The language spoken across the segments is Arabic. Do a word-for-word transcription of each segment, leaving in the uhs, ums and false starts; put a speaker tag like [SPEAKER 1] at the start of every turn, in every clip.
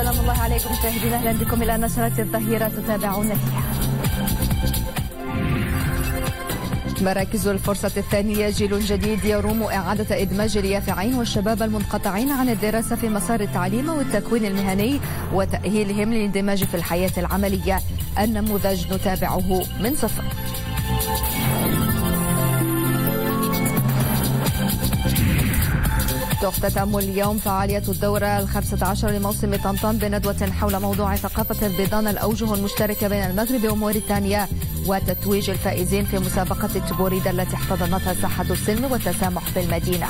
[SPEAKER 1] سلام الله عليكم مشاهدينا، اهلا بكم الى نشرة الظهيرة تتابعون فيها. مراكز الفرصة الثانية جيل جديد يروم إعادة إدماج اليافعين والشباب المنقطعين عن الدراسة في مسار التعليم والتكوين المهني وتأهيلهم للاندماج في الحياة العملية. النموذج نتابعه من صفر. تختتم اليوم فعالية الدورة الخامسة عشر لموسم طنطا بندوة حول موضوع ثقافة البيضان، الأوجه المشتركة بين المغرب وموريتانيا، وتتويج الفائزين في مسابقة التبوريدة التي احتضنتها ساحة السلم والتسامح بالمدينة.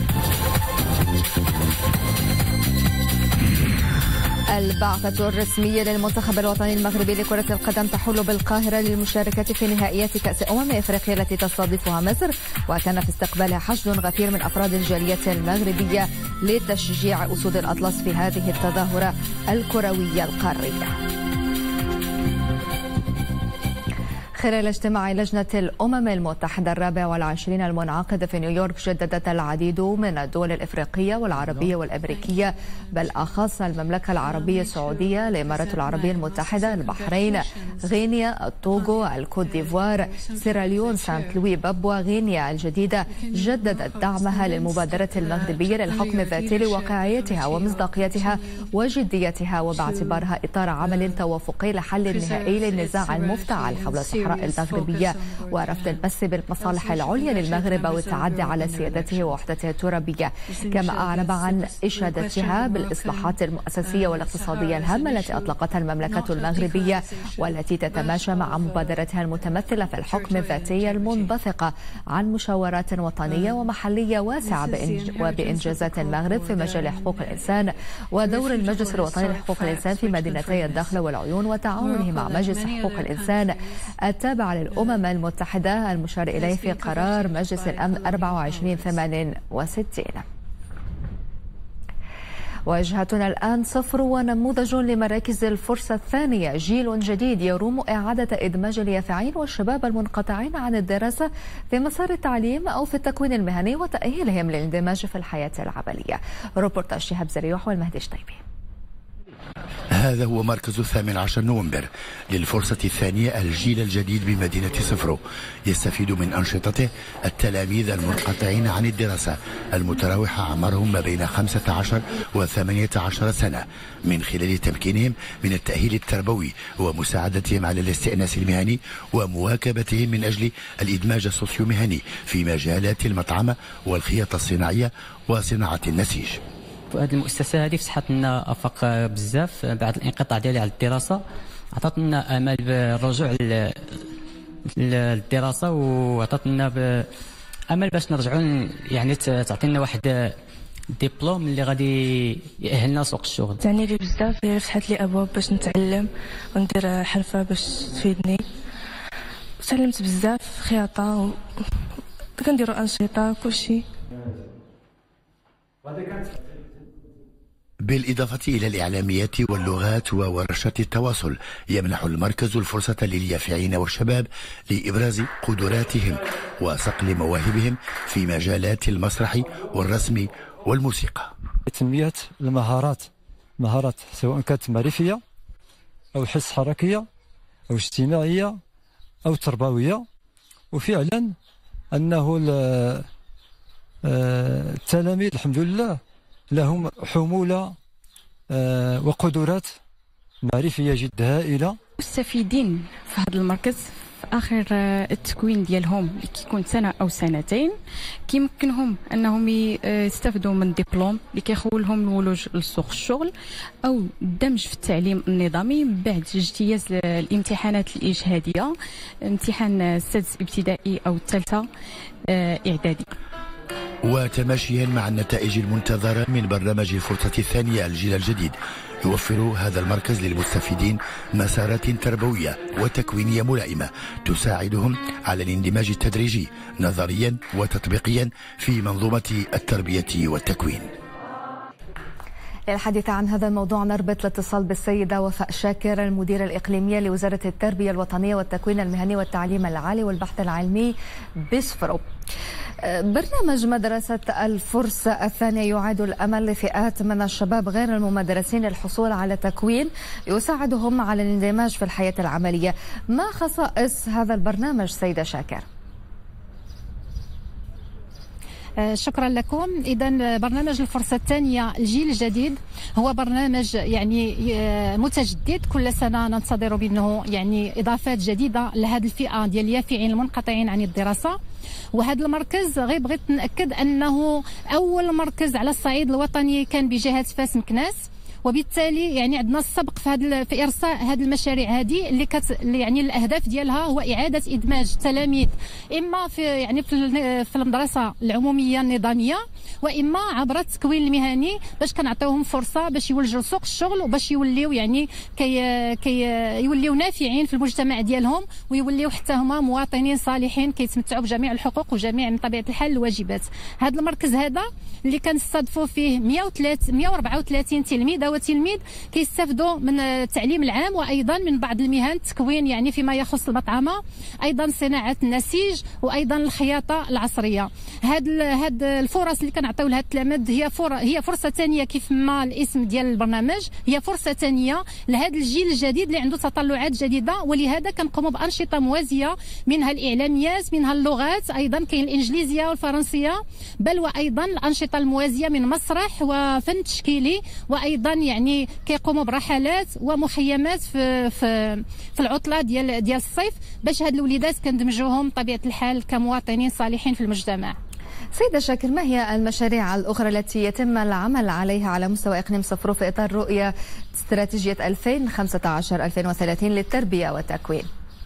[SPEAKER 1] البعثة الرسمية للمنتخب الوطني المغربي لكرة القدم تحل بالقاهرة للمشاركة في نهائيات كأس أمم إفريقيا التي تستضيفها مصر، وكان في استقبالها حشد غفير من أفراد الجالية المغربية لتشجيع أسود الأطلس في هذه التظاهرة الكروية القارية. خلال اجتماع لجنة الأمم المتحدة الرابع والعشرين المنعقد في نيويورك، شددت العديد من الدول الإفريقية والعربية والأمريكية، بل أخص المملكة العربية السعودية، الإمارات العربية المتحدة، البحرين، غينيا، الطوغو، الكوت ديفوار، سيراليون، سانت لوي، بابوا غينيا الجديدة، جددت دعمها للمبادرة المغربية للحكم الذاتي لواقعيتها ومصداقيتها وجديتها، وباعتبارها إطار عمل توافقي لحل نهائي للنزاع المفتعل حول الصحراء المغربية ورفض المس بالمصالح العليا للمغرب أو التعدي على سيادته ووحدته الترابية. كما أعرب عن إشادتها بالإصلاحات المؤسسية والاقتصادية الهامة التي أطلقتها المملكة المغربية والتي تتماشى مع مبادرتها المتمثلة في الحكم الذاتي المنبثقة عن مشاورات وطنية ومحلية واسعة وبإنجازات المغرب في مجال حقوق الإنسان ودور المجلس الوطني لحقوق الإنسان في مدينتي الدخل والعيون وتعاونه مع مجلس حقوق الإنسان التابع للأمم المتحدة المشار إليه في قرار مجلس الأمن أربعة وعشرين ثمانية وستين. وجهتنا الآن صفر، ونموذج لمراكز الفرصة الثانية جيل جديد يروم إعادة إدماج اليافعين والشباب المنقطعين عن الدراسة في مسار التعليم أو في التكوين المهني وتأهيلهم للاندماج في الحياة العملية. روبورتاج شهاب زريوح والمهدي الشطيبي.
[SPEAKER 2] هذا هو مركز الثامن عشر نوفمبر للفرصة الثانية الجيل الجديد بمدينة صفرو. يستفيد من أنشطته التلاميذ المنقطعين عن الدراسة المتراوحة أعمارهم ما بين خمسة عشر وثمانية عشر سنة، من خلال تمكينهم من التأهيل التربوي ومساعدتهم على الاستئناس المهني ومواكبتهم من أجل الإدماج السوسيو-مهني في مجالات المطعمة والخياطة الصناعية وصناعة النسيج.
[SPEAKER 3] هذه المؤسسه هذه فتحت لنا افاق بزاف بعد الانقطاع ديالي على الدراسه، عطات لنا امل بالرجوع للدراسه وعطات لنا امل باش نرجعوا، يعني تعطينا واحد ديبلوم اللي غادي يأهلنا سوق الشغل.
[SPEAKER 4] تعني لي بزاف، فتحت لي ابواب باش نتعلم وندير حرفه باش تفيدني. تعلمت بزاف خياطه و... كنديروا انشطه كلشي.
[SPEAKER 2] بالإضافة إلى الإعلاميات واللغات وورشات التواصل، يمنح المركز الفرصة لليافعين والشباب لإبراز قدراتهم وصقل مواهبهم في مجالات المسرح والرسم والموسيقى.
[SPEAKER 5] تنمية المهارات، مهارات سواء كانت معرفية أو حس حركية أو اجتماعية أو تربوية، وفعلا أنه التلاميذ الحمد لله لهم حمولة وقدرات معرفية جد هائلة.
[SPEAKER 6] مستفيدين في هذا المركز في آخر التكوين ديالهم اللي كيكون سنة أو سنتين، كيمكنهم أنهم يستفدوا من دبلوم اللي كيخولهم الولوج لسوق الشغل أو الدمج في التعليم النظامي بعد اجتياز الامتحانات الإجهادية، امتحان السادس ابتدائي أو الثالثة إعدادي.
[SPEAKER 2] وتماشيا مع النتائج المنتظرة من برنامج الفرصة الثانية الجيل الجديد، يوفر هذا المركز للمستفيدين مسارات تربوية وتكوينية ملائمة تساعدهم على الاندماج التدريجي نظريا وتطبيقيا في منظومة التربية والتكوين.
[SPEAKER 1] للحديث عن هذا الموضوع نربط الاتصال بالسيدة وفاء شاكر، المديرة الإقليمية لوزارة التربية الوطنية والتكوين المهني والتعليم العالي والبحث العلمي بصفرو. برنامج مدرسة الفرصة الثانية يعاد الأمل لفئات من الشباب غير المدرسين للحصول على تكوين يساعدهم على الاندماج في الحياة العملية. ما خصائص هذا البرنامج سيدة شاكر؟
[SPEAKER 7] شكرا لكم. إذا برنامج الفرصة الثانية الجيل الجديد هو برنامج يعني متجدد، كل سنة ننتظر منه يعني إضافات جديدة لهذه الفئة ديال اليافعين المنقطعين عن الدراسة. وهذا المركز غير بغيت نأكد أنه أول مركز على الصعيد الوطني كان بجهة فاس مكناس، وبالتالي يعني عندنا السبق في هذا في ارساء هذه المشاريع هذه اللي كت يعني الاهداف ديالها هو اعاده ادماج التلاميذ اما في يعني في في المدرسه العموميه النظاميه واما عبر التكوين المهني باش كنعطيوهم فرصه باش يولجوا لسوق الشغل وباش يوليو يعني كي كي يوليو نافعين في المجتمع ديالهم ويوليو حتى هما مواطنين صالحين كيتمتعوا بجميع الحقوق وجميع من طبيعه الحال الواجبات. هذا المركز هذا اللي كنستضيفوا فيه مئة وأربعة وثلاثين تلميذ وتلميذ كيستافدوا من التعليم العام وايضا من بعض المهن التكوين يعني فيما يخص المطعمه، ايضا صناعه النسيج وايضا الخياطه العصريه. هاد هاد الفرص اللي كنعطيو لها التلاميذ هي فر... هي فرصه ثانيه كيف ما الاسم ديال البرنامج، هي فرصه ثانيه لهذا الجيل الجديد اللي عنده تطلعات جديده، ولهذا كنقوموا بانشطه موازيه منها الاعلاميات منها اللغات، ايضا كاين الانجليزيه والفرنسيه، بل وايضا الانشطه الموازيه من مسرح وفن تشكيلي، وايضا يعني كيقوموا برحلات ومخيمات في في في العطله ديال ديال الصيف باش هاد الوليدات كندمجوهم بطبيعه الحال كمواطنين صالحين في المجتمع.
[SPEAKER 1] سيدة شاكر، ما هي المشاريع الأخرى التي يتم العمل عليها على مستوى إقليم صفرو في إطار رؤية استراتيجية ألفين وخمسة عشر ألفين وثلاثين للتربية والتكوين؟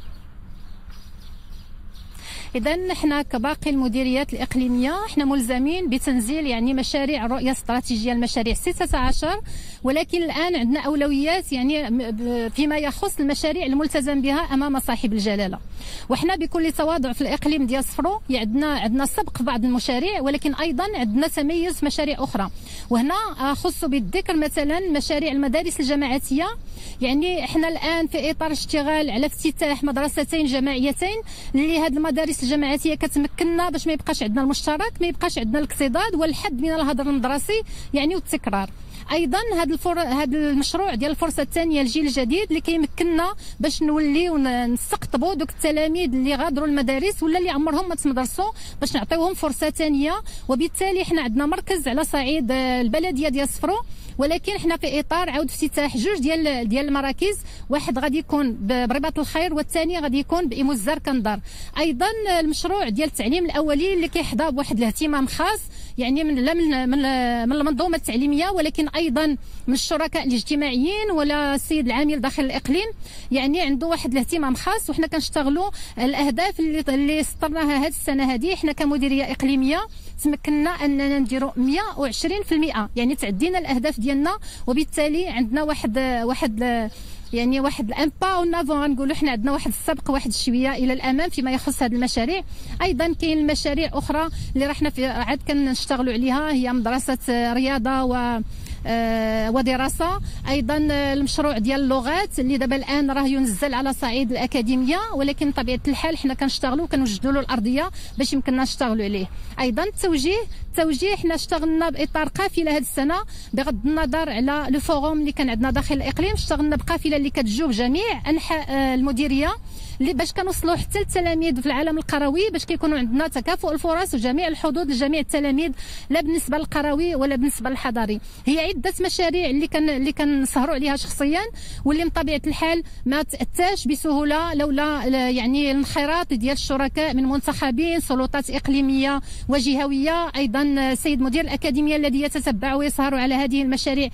[SPEAKER 7] إذا نحن كباقي المديريات الإقليمية احنا ملزمين بتنزيل يعني مشاريع رؤية استراتيجية المشاريع ستة عشر، ولكن الآن عندنا أولويات يعني فيما يخص المشاريع الملتزم بها أمام صاحب الجلالة. وإحنا بكل تواضع في الإقليم ديال صفرو عندنا عندنا سبق في بعض المشاريع، ولكن أيضا عندنا تميز في مشاريع أخرى. وهنا أخص بالذكر مثلا مشاريع المدارس الجماعاتية، يعني احنا الآن في إطار اشتغال على افتتاح مدرستين جماعيتين اللي هذه المدارس الجماعاتيه كتمكننا باش ما يبقاش عندنا المشترك، ما يبقاش عندنا الاكتضاد والحد من الهدر المدرسي يعني والتكرار. ايضا هذا الفر... هذا المشروع ديال الفرصه الثانيه الجيل الجديد اللي كيمكننا باش نوليو نستقطبوا دوك التلاميذ اللي غادروا المدارس ولا اللي عمرهم ما تمدرسوا باش نعطيوهم فرصه ثانيه. وبالتالي احنا عندنا مركز على صعيد البلديه ديال صفرو، ولكن احنا في اطار عاود افتتاح جوج ديال ديال المراكز، واحد غادي يكون برباط الخير والثاني غادي يكون بإيموزار كندار. ايضا المشروع ديال التعليم الاولي اللي كيحظى بواحد الاهتمام خاص يعني من لا من من, من المنظومه التعليميه، ولكن ايضا من الشركاء الاجتماعيين ولا السيد العامل داخل الاقليم يعني عنده واحد الاهتمام خاص. وحنا كنشتغلوا الاهداف اللي اللي سطرناها هذه السنه هذه احنا كمديريه اقليميه تمكننا اننا نديروا مئة وعشرين بالمئة يعني تعدينا الاهداف ديالنا، وبالتالي عندنا واحد واحد يعني واحد الامبا اون افون نقولوا حنا عندنا واحد السبق واحد الشويه الى الامام فيما يخص هذه المشاريع. ايضا كاين المشاريع اخرى اللي راحنا في عاد كنشتغلوا عليها هي مدرسه رياضه و آه ودراسه، ايضا المشروع ديال اللغات اللي دابا الان راه ينزل على صعيد الاكاديميه، ولكن بطبيعه الحال حنا كنشتغلوا وكنوجدوا له الارضيه باش يمكننا نشتغلوا عليه. ايضا التوجيه التوجيه حنا اشتغلنا باطار قافله هذه السنه بغض النظر على لو فوروم اللي كان عندنا داخل الاقليم، اشتغلنا بقافله اللي كتجوب جميع انحاء آه المديريه اللي باش كنوصلوا حتى التلاميذ في العالم القروي باش كيكونوا عندنا تكافؤ الفرص وجميع الحظوظ لجميع التلاميذ لا بالنسبه للقروي ولا بالنسبه للحضري. هي عده مشاريع اللي كان اللي كنسهروا عليها شخصيا واللي بطبيعه الحال ما تاتاش بسهوله لولا يعني الانخراط ديال الشركاء من منتخبين سلطات اقليميه وجهويه، ايضا السيد مدير الاكاديميه الذي يتتبع ويسهر على هذه المشاريع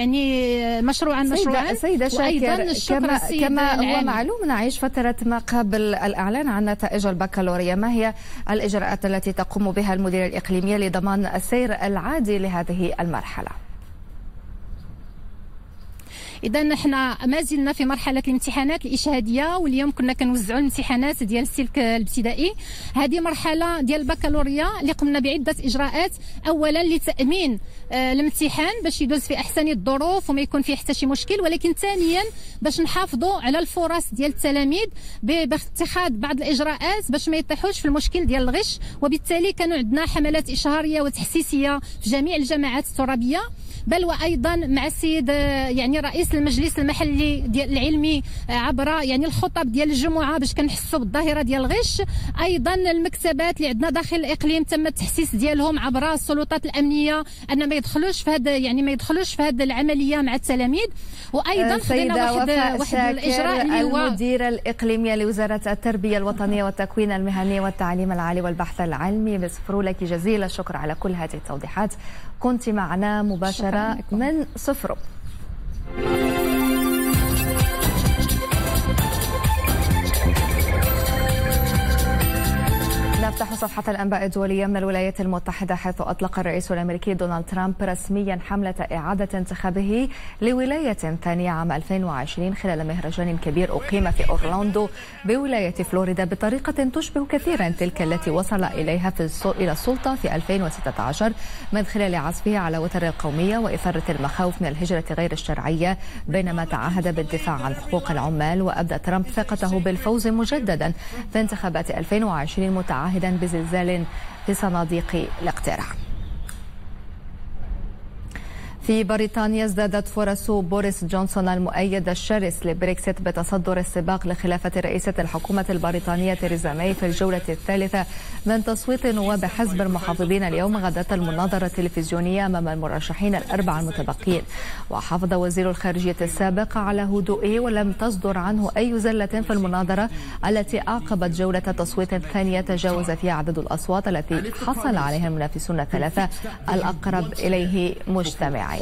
[SPEAKER 7] يعني مشروعا مشروعا.
[SPEAKER 1] سيدة شاكر، كما, كما هو معلوم نعيش فتره ما قبل الإعلان عن نتائج البكالوريا، ما هي الإجراءات التي تقوم بها المديرية الإقليمية لضمان السير العادي لهذه المرحلة؟
[SPEAKER 7] إذا احنا ما زلنا في مرحلة الامتحانات الإشهادية، واليوم كنا كنوزعوا الامتحانات ديال السلك الابتدائي. هذه مرحلة ديال البكالوريا اللي قمنا بعدة إجراءات، أولا لتأمين آه الامتحان باش يدوز في أحسن الظروف وما يكون فيه حتى شي مشكل، ولكن ثانيا باش نحافظوا على الفرص ديال التلاميذ باتخاذ بعض الإجراءات باش ما يطيحوش في المشكل ديال الغش. وبالتالي كانوا عندنا حملات إشهارية وتحسيسية في جميع الجامعات الترابية، بل وايضا مع السيد يعني رئيس المجلس المحلي ديال العلمي عبر يعني الخطب ديال الجمعه باش كنحسوا بالظاهره ديال الغش. ايضا المكتبات اللي عندنا داخل الاقليم تم التحسيس ديالهم عبر السلطات الامنيه ان ما يدخلوش في هذا يعني ما يدخلوش في هذه العمليه مع التلاميذ. وايضا خدينا واحد واحد الاجراء اللي هو
[SPEAKER 1] المديره الاقليميه لوزاره التربيه الوطنيه والتكوين المهني والتعليم العالي والبحث العلمي. بسفروا لك جزيل الشكر على كل هذه التوضيحات، كنت معنا مباشرة من صفر. نفتح صفحة الأنباء الدولية من الولايات المتحدة، حيث أطلق الرئيس الأمريكي دونالد ترامب رسميا حملة إعادة انتخابه لولاية ثانية عام ألفين وعشرين خلال مهرجان كبير أقيم في أورلاندو بولاية فلوريدا بطريقة تشبه كثيرا تلك التي وصل إليها في إلى السلطة في ألفين وستة عشر من خلال عزفه على وتر القومية وإثارة المخاوف من الهجرة غير الشرعية، بينما تعهد بالدفاع عن حقوق العمال. وأبدى ترامب ثقته بالفوز مجددا في انتخابات ألفين وعشرين متعهدا بزلزال في صناديق الاقتراع. في بريطانيا ازدادت فرص بوريس جونسون المؤيد الشرس لبريكسيت بتصدر السباق لخلافة رئيسة الحكومة البريطانية تيريزا ماي في الجولة الثالثة من تصويت نواب حزب المحافظين اليوم غداة المناظرة التلفزيونية أمام المرشحين الأربعة المتبقين. وحافظ وزير الخارجية السابق على هدوئه ولم تصدر عنه أي زلة في المناظرة التي أعقبت جولة تصويت ثانية تجاوز فيها عدد الأصوات التي حصل عليها المنافسون الثلاثة الأقرب إليه مجتمعين.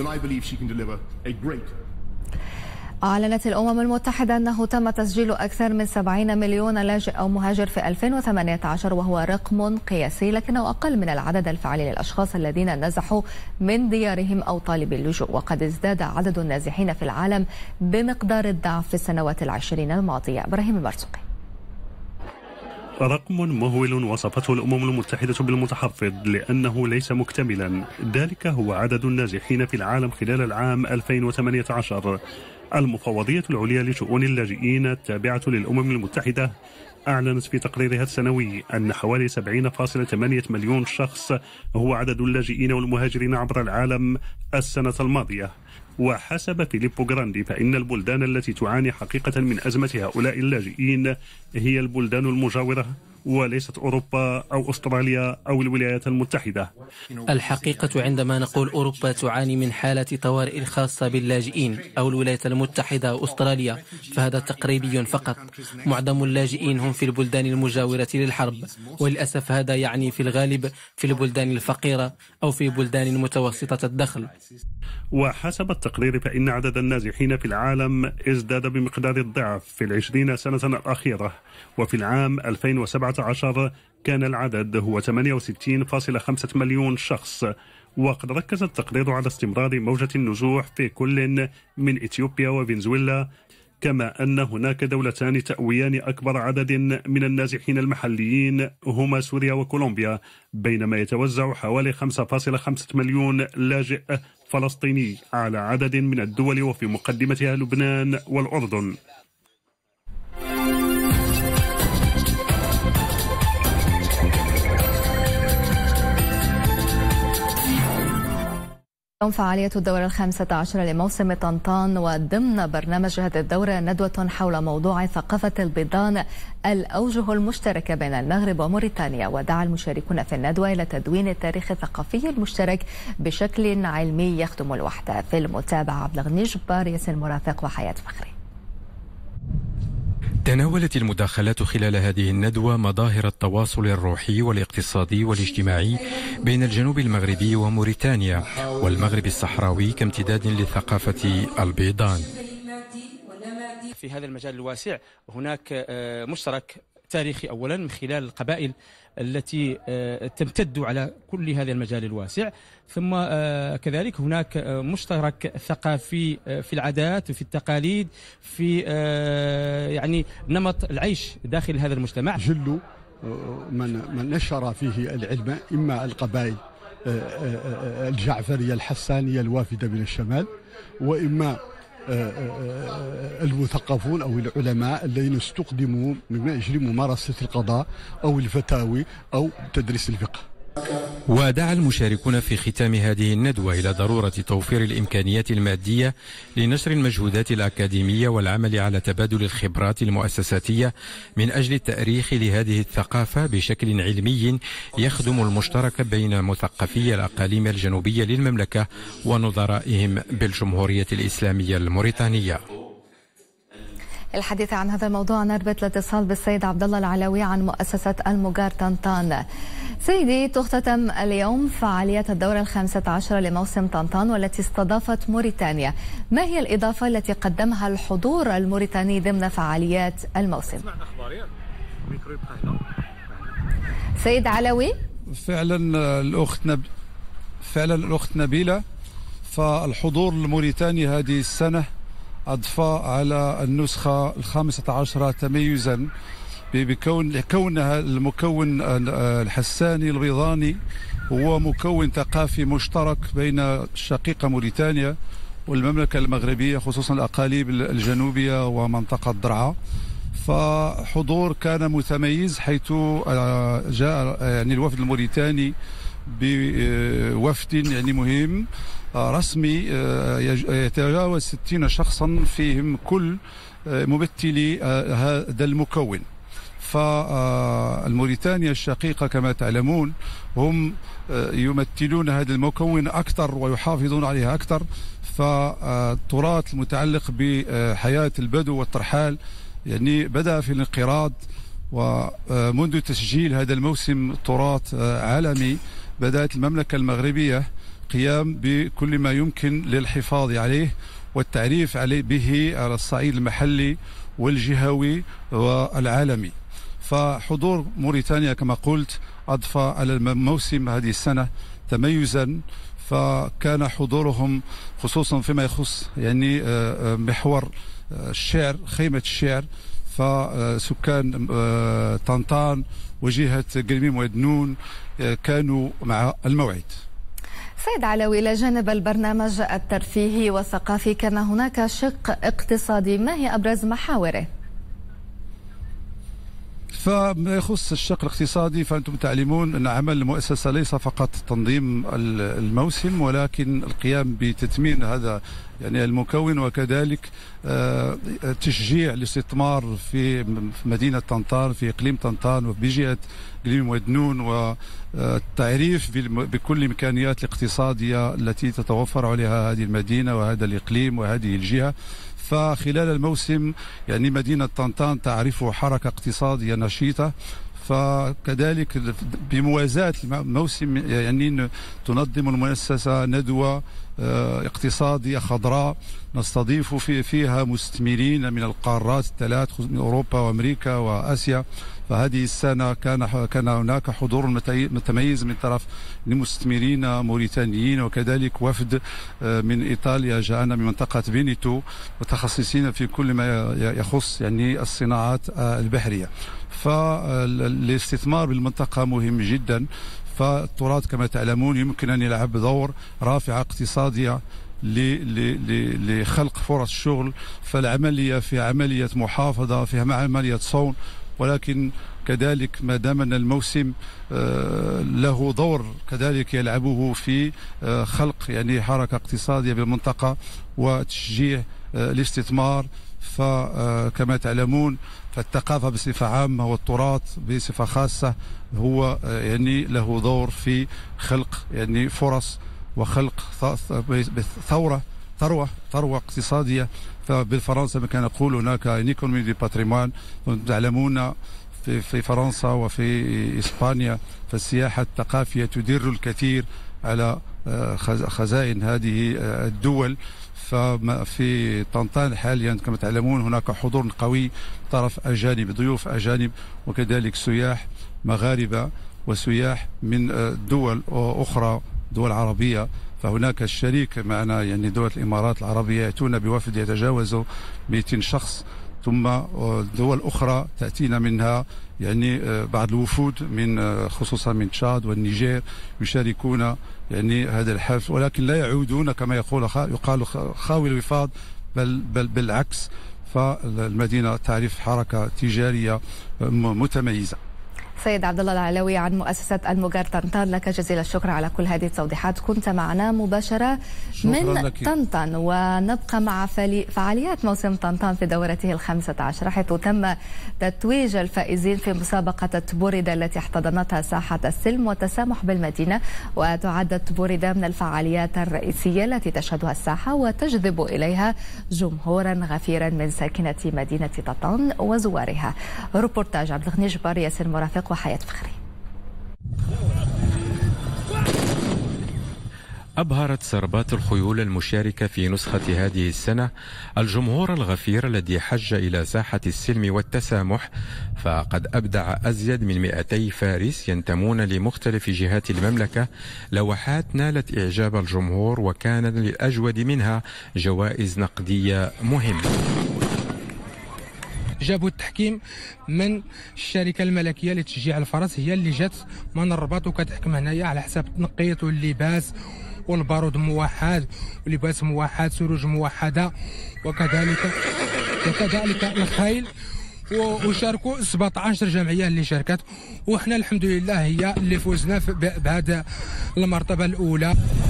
[SPEAKER 1] أعلنت الأمم المتحدة أنه تم تسجيل أكثر من سبعين مليون لاجئ أو مهاجر في ألفين وثمانية عشر، وهو رقم قياسي لكنه أقل من العدد الفعلي للأشخاص الذين نزحوا من ديارهم أو طالبي اللجوء. وقد ازداد عدد النازحين في العالم بمقدار الضعف في السنوات العشرين الماضية. إبراهيم المرزوقي.
[SPEAKER 8] رقم مهول وصفته الأمم المتحدة بالمتحفظ لأنه ليس مكتملا، ذلك هو عدد النازحين في العالم خلال العام ألفين وثمانية عشر. المفوضية العليا لشؤون اللاجئين التابعة للأمم المتحدة أعلنت في تقريرها السنوي أن حوالي سبعين فاصلة ثمانية مليون شخص هو عدد اللاجئين والمهاجرين عبر العالم السنة الماضية. وحسب فيليبو جراندي فإن البلدان التي تعاني حقيقة من أزمة هؤلاء اللاجئين هي البلدان المجاورة وليست أوروبا أو أستراليا أو الولايات المتحدة.
[SPEAKER 9] الحقيقة عندما نقول أوروبا تعاني من حالة طوارئ خاصة باللاجئين أو الولايات المتحدة أو أستراليا فهذا تقريبي فقط. معظم اللاجئين هم في البلدان المجاورة للحرب، وللأسف هذا يعني في الغالب في البلدان الفقيرة أو في بلدان متوسطة الدخل.
[SPEAKER 8] وحسب التقرير فإن عدد النازحين في العالم ازداد بمقدار الضعف في العشرين سنة الأخيرة، وفي العام ألفين وسبعة عشر كان العدد هو ثمانية وستين فاصلة خمسة مليون شخص. وقد ركز التقرير على استمرار موجة النزوح في كل من إثيوبيا وفنزويلا، كما أن هناك دولتان تأويان أكبر عدد من النازحين المحليين هما سوريا وكولومبيا، بينما يتوزع حوالي خمسة فاصلة خمسة مليون لاجئ فلسطيني على عدد من الدول وفي مقدمتها لبنان والأردن.
[SPEAKER 1] يوم فعالية الدورة الخامسة عشر لموسم طنطان، وضمن برنامج هذه الدورة ندوة حول موضوع ثقافة البيضان الأوجه المشتركة بين المغرب وموريتانيا. ودعا المشاركون في الندوة إلى تدوين التاريخ الثقافي المشترك بشكل علمي يخدم الوحدة. في المتابعة عبد الغني جبار، ياسين مرافق وحياة فخري.
[SPEAKER 10] تناولت المداخلات خلال هذه الندوة مظاهر التواصل الروحي والاقتصادي والاجتماعي بين الجنوب المغربي وموريتانيا والمغرب الصحراوي كامتداد لثقافة البيضان.
[SPEAKER 11] في هذا المجال الواسع هناك مشترك تاريخي أولا من خلال القبائل التي تمتد على كل هذا المجال الواسع، ثم كذلك هناك مشترك ثقافي في العادات وفي التقاليد، في يعني نمط العيش داخل هذا المجتمع.
[SPEAKER 12] جل من من نشر فيه العلم إما القبائل الجعفرية الحسانية الوافدة من الشمال، وإما المثقفون أو العلماء الذين استخدموا من أجل ممارسة القضاء أو الفتاوي أو تدريس الفقه.
[SPEAKER 10] ودعا المشاركون في ختام هذه الندوة إلى ضرورة توفير الإمكانيات المادية لنشر المجهودات الأكاديمية والعمل على تبادل الخبرات المؤسساتية من أجل التأريخ لهذه الثقافة بشكل علمي يخدم المشترك بين مثقفي الأقاليم الجنوبية للمملكة ونظرائهم بالجمهورية الإسلامية الموريتانية.
[SPEAKER 1] الحديث عن هذا الموضوع نربط الاتصال بالسيد عبد الله العلوي عن مؤسسة المجار طنطان. سيدي، تختتم اليوم فعاليات الدورة الخامسة عشرة لموسم طنطان والتي استضافت موريتانيا. ما هي الإضافة التي قدمها الحضور الموريتاني ضمن فعاليات الموسم؟ سيد علوي.
[SPEAKER 13] فعلا الأخت نب... فعلا الأخت نبيلة، فالحضور الموريتاني هذه السنة أضفى على النسخة الخامسة عشرة تميزا بكون كونها المكون الحساني البيضاني هو مكون ثقافي مشترك بين الشقيقة موريتانيا والمملكة المغربية، خصوصا الأقاليم الجنوبية ومنطقة درعا. فحضور كان متميز حيث جاء يعني الوفد الموريتاني بوفد يعني مهم رسمي يتجاوز ستين شخصا، فيهم كل ممثلي هذا المكون. فالموريتانيا الشقيقة كما تعلمون هم يمثلون هذا المكون أكثر ويحافظون عليها أكثر. فالتراث المتعلق بحياة البدو والترحال يعني بدأ في الانقراض، ومنذ تسجيل هذا الموسم تراث عالمي بدأت المملكة المغربية قيام بكل ما يمكن للحفاظ عليه والتعريف عليه به على الصعيد المحلي والجهوي والعالمي. فحضور موريتانيا كما قلت أضفى على الموسم هذه السنة تميزا، فكان حضورهم خصوصا فيما يخص يعني محور الشعر، خيمة الشعر، فسكان طنطان وجهة قلميم ودنون كانوا مع الموعد.
[SPEAKER 1] سيد علوي، إلى جانب البرنامج الترفيهي والثقافي كان هناك شق اقتصادي، ما هي أبرز محاوره؟
[SPEAKER 13] فما يخص الشق الاقتصادي فأنتم تعلمون أن عمل المؤسسة ليس فقط تنظيم الموسم ولكن القيام بتثمين هذا يعني المكون، وكذلك تشجيع الاستثمار في مدينة طنطان في إقليم طنطان وبجهة إقليم ودنون، والتعريف بكل الإمكانيات الاقتصادية التي تتوفر عليها هذه المدينة وهذا الإقليم وهذه الجهة. فخلال الموسم يعني مدينة طنطان تعرف حركة اقتصادية نشيطة، فكذلك بموازاة الموسم يعني تنظم المؤسسة ندوة اقتصادية خضراء نستضيف في فيها مستثمرين من القارات الثلاث من أوروبا وأمريكا وآسيا. فهذه السنة كان كان هناك حضور متميز من طرف المستثمرين موريتانيين، وكذلك وفد من إيطاليا جاءنا من منطقة فينيتو متخصصين في كل ما يخص يعني الصناعات البحرية. فالاستثمار بالمنطقة مهم جدا، فالتراث كما تعلمون يمكن أن يلعب دور رافع اقتصادية لخلق فرص شغل. فالعملية في عملية محافظة، فيها عملية صون، ولكن كذلك ما دام أن الموسم له دور كذلك يلعبه في خلق يعني حركة اقتصادية بالمنطقة وتشجيع الاستثمار. فكما تعلمون فالثقافة بصفة عامة والتراث بصفة خاصة هو يعني له دور في خلق يعني فرص وخلق ثورة ثروة ثروة اقتصادية. فبالفرنسا كان نقول هناك ايكونومي دي باتريمون، تعلمون في في فرنسا وفي إسبانيا فالسياحة الثقافية تدر الكثير على خزائن هذه الدول. ففي طنطان حاليا كما تعلمون هناك حضور قوي طرف أجانب، ضيوف أجانب، وكذلك سياح مغاربة وسياح من دول أخرى، دول عربية. فهناك الشريك معنا يعني دول الإمارات العربية يأتون بوفد يتجاوز مئتين شخص، ثم دول أخرى تأتينا منها يعني بعض الوفود من خصوصا من تشاد والنيجير يشاركون يعني هذا الحفل، ولكن لا يعودون كما يقول يقال خاوي الوفاض، بل بل بالعكس. فالمدينة تعرف حركة تجارية متميزة.
[SPEAKER 1] سيد عبد الله العلوي عن مؤسسة المجار طنطان، لك جزيل الشكر على كل هذه التوضيحات، كنت معنا مباشرة من طنطان. ونبقى مع فعاليات موسم طنطان في دورته الخامسة عشر، حيث تم تتويج الفائزين في مسابقة التبوردة التي احتضنتها ساحة السلم والتسامح بالمدينة. وتعد التبوردة من الفعاليات الرئيسية التي تشهدها الساحة وتجذب إليها جمهورا غفيرا من ساكنة مدينة طنطان وزوارها. روبورتاج عبد الغني جبار، ياسر مرافق وحياة فخري.
[SPEAKER 10] أبهرت سربات الخيول المشاركة في نسخة هذه السنة الجمهور الغفير الذي حج إلى ساحة السلم والتسامح، فقد أبدع أزيد من مئتي فارس ينتمون لمختلف جهات المملكة لوحات نالت إعجاب الجمهور، وكان للأجود منها جوائز نقدية مهمة.
[SPEAKER 14] جابوا التحكيم من الشركه الملكيه لتشجيع الفرس، هي اللي جات من الرباط وكتحكم هنايا على حساب التنقيط واللباس والبارود موحد ولباس موحد، سروج موحده، وكذلك وكذلك الخيل. وشاركوا سبعة عشر جمعيه اللي شاركت، وحنا الحمد لله هي اللي فوزنا بهذا المرتبه الاولى.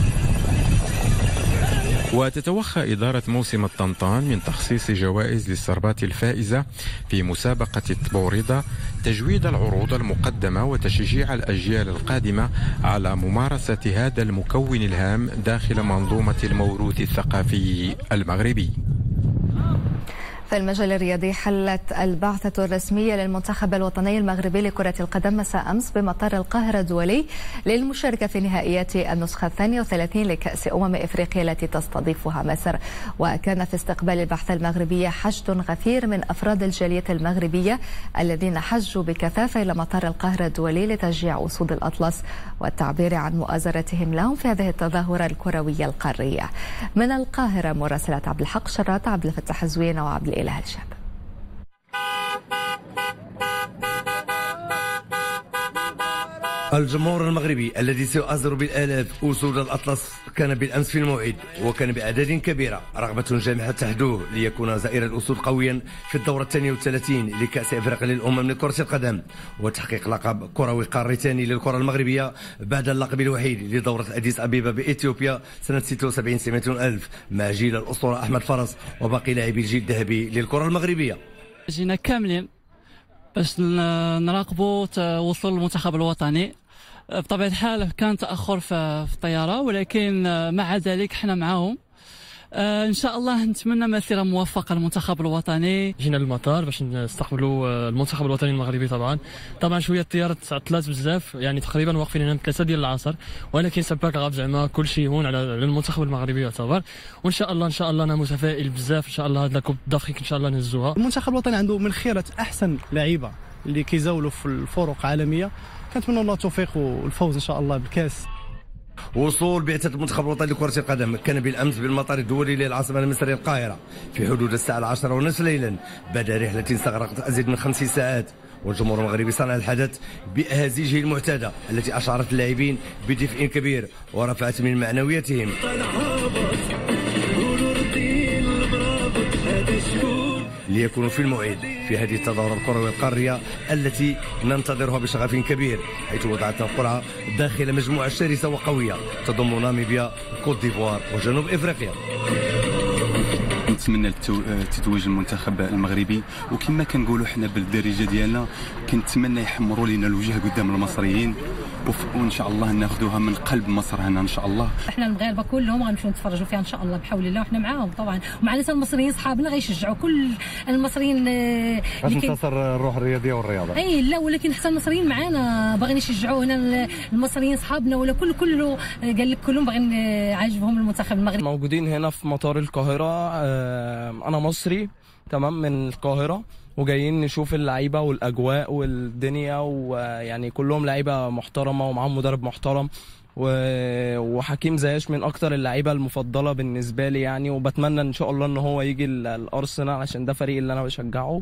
[SPEAKER 10] وتتوخى إدارة موسم الطنطان من تخصيص جوائز للسربات الفائزة في مسابقة التبوردة تجويد العروض المقدمة وتشجيع الأجيال القادمة على ممارسة هذا المكون الهام داخل منظومة الموروث الثقافي المغربي.
[SPEAKER 1] في المجال الرياضي، حلت البعثة الرسمية للمنتخب الوطني المغربي لكرة القدم مساء أمس بمطار القاهرة الدولي للمشاركة في نهائيات النسخة الثانية وثلاثين لكأس أمم إفريقيا التي تستضيفها مصر. وكان في استقبال البعثة المغربية حشد غفير من أفراد الجالية المغربية الذين حجوا بكثافة إلى مطار القاهرة الدولي لتشجيع أسود الأطلس والتعبير عن مؤازرتهم لهم في هذه التظاهرة الكروية القارية. من القاهرة مراسلة عبد الحق شراط، عبد الفتاح زوينة وعبد الإله الشاب.
[SPEAKER 15] الجمهور المغربي الذي سيؤازر بالآلاف أسود الأطلس كان بالأمس في الموعد، وكان بأعداد كبيرة. رغبة جامحة تحدوه ليكون زائر الأسود قويا في الدورة الثانية والثلاثين لكأس أفريقيا للأمم لكرة القدم، وتحقيق لقب كروي قاري ثاني للكرة المغربية بعد اللقب الوحيد لدورة أديس أبيبا بإثيوبيا سنة ستة وسبعين سبعمائة ألف مع جيل الأسطورة أحمد فرس وباقي لاعبي الجيل الذهبي للكرة المغربية.
[SPEAKER 16] جينا كاملين باش نراقبوا وصول المنتخب الوطني. بطبيعة الحال كان تأخر في الطيارة، ولكن مع ذلك احنا معاهم. ان شاء الله نتمنى مسيرة موفقة للمنتخب الوطني.
[SPEAKER 17] جينا للمطار باش نستقبلوا المنتخب الوطني المغربي. طبعا طبعا شويه الطياره تعطلات بزاف، يعني تقريبا واقفين هنا من ثلاثة ديال العصر، ولكن سباك غاب زعما كل شيء هون على المنتخب المغربي يعتبر. وان شاء الله ان شاء الله انا متفائل بزاف، ان شاء الله هاد كوب دافريك ان شاء الله نهزوها.
[SPEAKER 18] المنتخب الوطني عنده من خيرة احسن لعيبه اللي كيزاولوا في الفرق عالميه، كنتمنى الله التوفيق والفوز ان شاء الله بالكاس.
[SPEAKER 15] وصول بعثة المنتخب الوطني لكرة القدم كان بالأمس بالمطار الدولي للعاصمة المصرية القاهرة في حدود الساعة العاشرة ونصف ليلا بعد رحلة استغرقت أزيد من خمس ساعات. والجمهور المغربي صنع الحدث بأهازيجه المعتادة التي أشعرت اللاعبين بدفء كبير ورفعت من معنوياتهم. ليكونوا في الموعد في هذه التظاهرة الكروية القارية التي ننتظرها بشغف كبير، حيث وضعتنا القرعة داخل مجموعة شرسة وقوية تضم ناميبيا، كوت ديفوار وجنوب افريقيا.
[SPEAKER 19] نتمنى تتويج المنتخب المغربي، وكما كنقولوا حنا بالدارجه ديالنا كنتمنى يحمروا لنا الوجه قدام المصريين وان شاء الله ناخذوها من قلب مصر هنا ان شاء الله.
[SPEAKER 20] احنا المغاربه كلهم غنمشيو نتفرجوا فيها ان شاء الله بحول الله، وحنا معاهم طبعا، ومعنا المصريين صحابنا غيشجعوا كل المصريين اللي
[SPEAKER 21] تنتصر الروح الرياضيه والرياضه.
[SPEAKER 20] اي لا، ولكن حتى المصريين معانا باغيين يشجعوا هنا المصريين صحابنا، ولا كل كله قال لك كلهم باغيين عاجبهم المنتخب المغربي.
[SPEAKER 22] موجودين هنا في مطار القاهره، انا مصري تمام من القاهره، وجايين نشوف اللعيبه والاجواء والدنيا، ويعني كلهم لعيبه محترمه ومعاهم مدرب محترم، وحكيم زياش من اكتر اللعيبه المفضله بالنسبه لي يعني، وبتمنى ان شاء الله ان هو يجي الارسنال عشان ده فريق اللي انا بشجعه.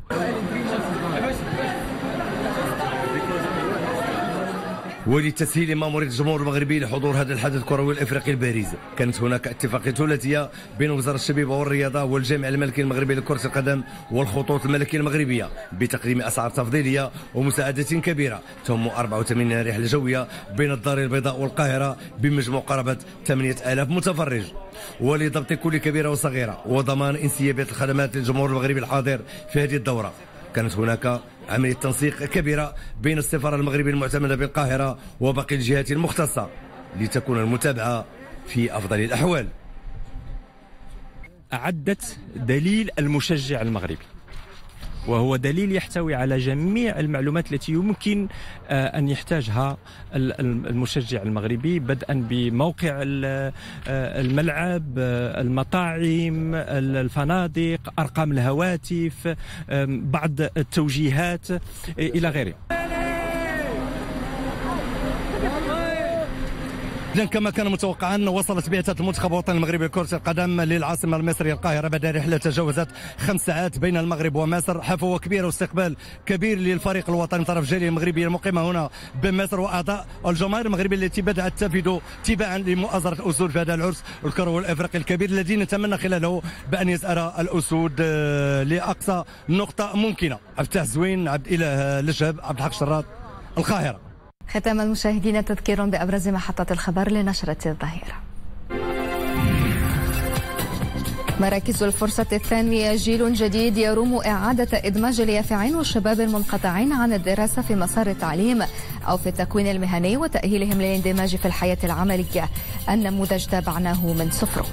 [SPEAKER 15] ولتسهيل مأمورية الجمهور المغربي لحضور هذا الحدث الكروي الافريقي البارز، كانت هناك اتفاقية ثلاثية بين وزارة الشبيبة والرياضة والجامع الملكي المغربي لكرة القدم والخطوط الملكية المغربية بتقديم أسعار تفضيلية ومساعدة كبيرة تهم أربعة وثمانين رحلة جوية بين الدار البيضاء والقاهرة بمجموع قرابة ثمانية آلاف متفرج، ولضبط كل كبيرة وصغيرة وضمان انسيابية الخدمات للجمهور المغربي الحاضر في هذه الدورة. كانت هناك عملية تنسيق كبيرة بين السفارة المغربية المعتمدة بالقاهرة وباقي الجهات المختصة لتكون المتابعة في أفضل الأحوال.
[SPEAKER 23] أعدت دليل المشجع المغربي، وهو دليل يحتوي على جميع المعلومات التي يمكن أن يحتاجها المشجع المغربي، بدءا بموقع الملعب، المطاعم، الفنادق، أرقام الهواتف، بعض التوجيهات إلى غيره.
[SPEAKER 15] إذن كما كان متوقعا وصلت بعثة المنتخب الوطني المغربي لكرة القدم للعاصمة المصرية القاهرة بعد رحلة تجاوزت خمس ساعات بين المغرب ومصر، حفوة كبيرة واستقبال كبير للفريق الوطني من طرف الجالية المغربية المقيمة هنا بمصر وأعضاء الجماهير المغربية التي بدأت تفد تباعا لمؤازرة الأسود في هذا العرس الكروي الأفريقي الكبير الذي نتمنى خلاله بأن يسأر الأسود لأقصى نقطة ممكنة. عبد الفتاح زوين، عبد الإله لشهب، عبد الحق شراط، القاهرة.
[SPEAKER 1] ختام المشاهدين تذكير بأبرز محطات الخبر لنشرة الظهيرة. مراكز الفرصة الثانية، جيل جديد يروم إعادة إدماج اليافعين والشباب المنقطعين عن الدراسة في مسار التعليم أو في التكوين المهني وتأهيلهم للاندماج في الحياة العملية. النموذج تابعناه من سفرو.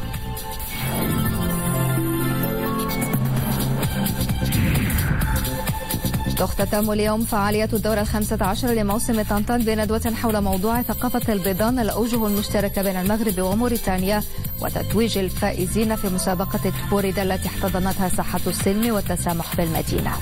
[SPEAKER 1] تختتم اليوم فعاليات الدورة الخامسة عشر لموسم طنطان بندوة حول موضوع ثقافة البيضان، الأوجه المشتركة بين المغرب وموريتانيا، وتتويج الفائزين في مسابقة تبوريدا التي احتضنتها ساحة السلم والتسامح بالمدينة.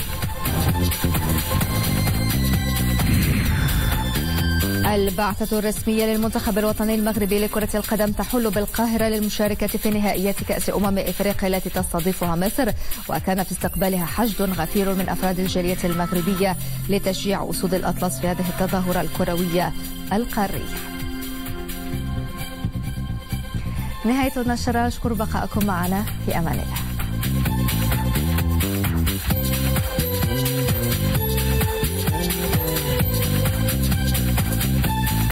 [SPEAKER 1] البعثة الرسمية للمنتخب الوطني المغربي لكرة القدم تحل بالقاهرة للمشاركة في نهائيات كأس أمم إفريقيا التي تستضيفها مصر، وكان في استقبالها حشد غفير من أفراد الجالية المغربية لتشجيع أسود الأطلس في هذه التظاهرة الكروية القارية. نهاية النشرة، أشكر بقاءكم معنا، في أمان الله.